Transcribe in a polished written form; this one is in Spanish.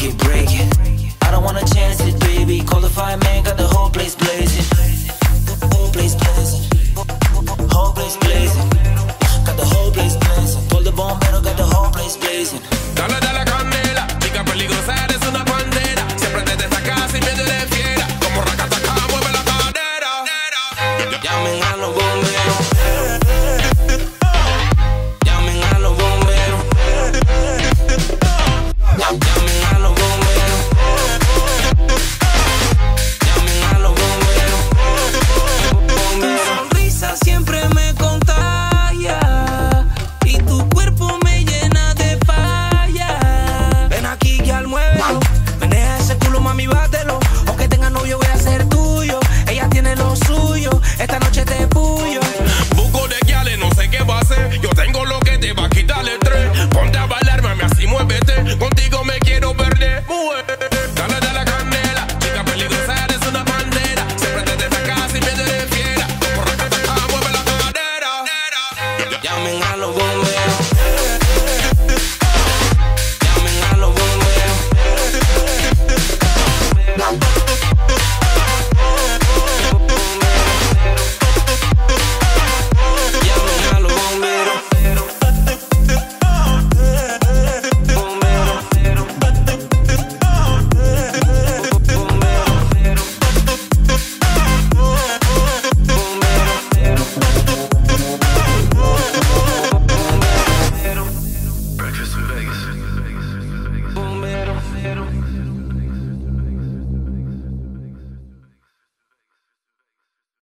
it, break it. I don't wanna chance it, baby. Call the fireman, got the whole place blazing. Whole place blazing. Whole place blazing. Got the whole place blazing. Call the bombero, got the whole place blazing. Dale de la candela, chica peligrosa, eres una bandera. Siempre te destacas y medio de fiera. Como racataca, mueve la cadera. Llamen a los bomberos. Llamen a los bomberos. Llamen